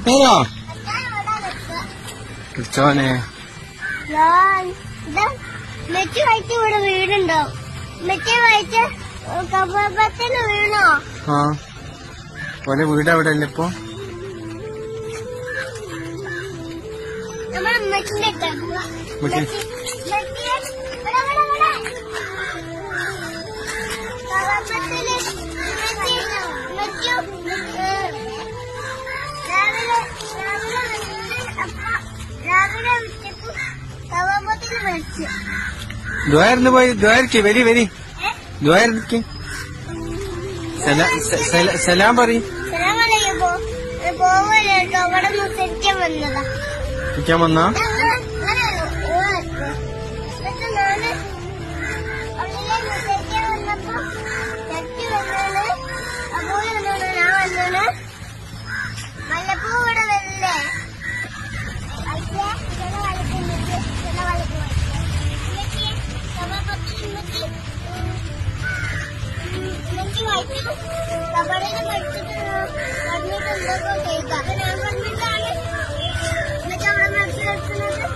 ഏതാ ചോനെ മെച്ചി വായിച്ച് ഇവിടെ വീടുണ്ടാവും. മെച്ചി വായിച്ച് കപ്പത്തിന് വീണോ? ആ ഓലെ വീട് അവിടെ അല്ലേ ഇപ്പൊ? നമ്മളെ മെച്ചിന്റെ രാവിലെ വിറ്റപ്പോ കവാമ്പത്തിന് മരിച്ചു. ദ്വാരന്ന് പോയി ദ്വാരക്ക് വരി വരി ദ്വാരക്ക് സലാം പറയും. പോവല്ലോ അവിടെ നിൽക്കാൻ വന്നതാ. നിൽക്കാൻ വന്നാ മല്ലപ്പൂ ഇവിടെ വരില്ലേ? കബഡിയിൽ പഠിച്ചിട്ട് പറഞ്ഞിട്ട് എന്തൊക്കെ ചെയ്ത ഞാൻ പറഞ്ഞിട്ടാണ് അവിടെ മത്സരിക്കുന്നത്.